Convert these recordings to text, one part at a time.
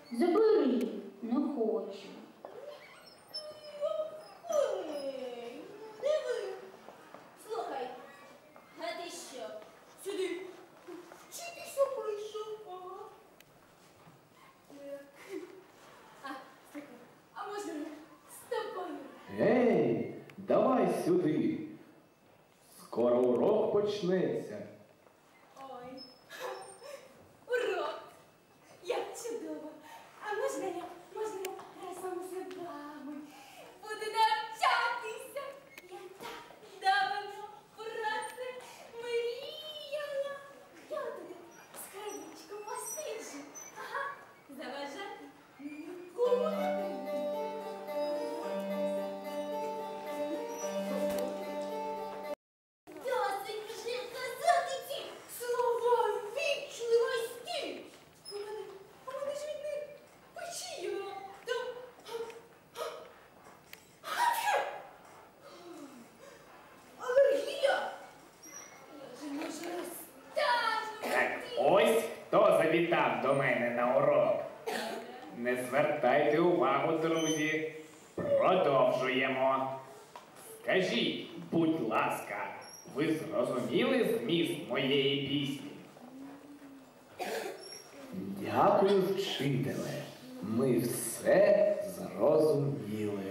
Забери, не хочу. Ей, диви. Слухай, а ти що? Сюди вчитися прийшов, ага. Слухай, а можна з тобою? Ей, давай сюди. Скоро урок почнеться. Ой, урок! Як чудово! А можна я разом з вами буду навчатися? Я так давно про це мріяла. Я туди з краєчком посиджу. Ага, заважати ніколи. Досить вже казати ці слова вічливості. У мене ж від них печія. Алергія. Я ж може розтажу. Так ось хто завітав до мене на урок. Не звертайте увагу, друзі. Продовжуємо. Скажіть, будь ласка, ви зрозуміли зміст моєї пісні? Дякую, вчителе. Ми все зрозуміли.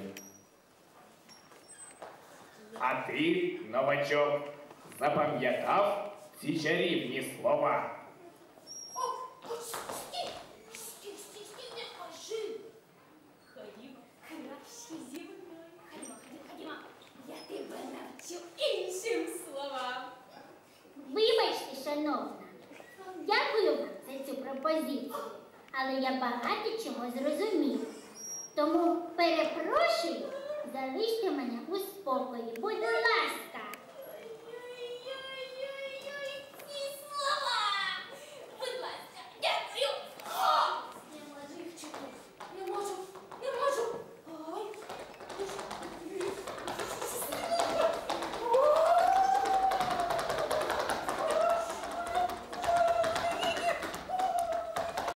А ти, новачок, запам'ятав ці чарівні слова? Стій, не кажи. Ходімо, краще зі мною. Ходімо. Я тебе навчу іншим словам. Вибачте, шановна, дякую вам за цю пропозицію, але я багато чого зрозумів. Тому перепрошую, залиште мене у спокої, будь